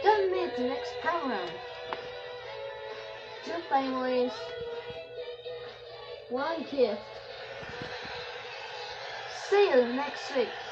Don't miss the next program. 2 families, 1 gift. See you next week.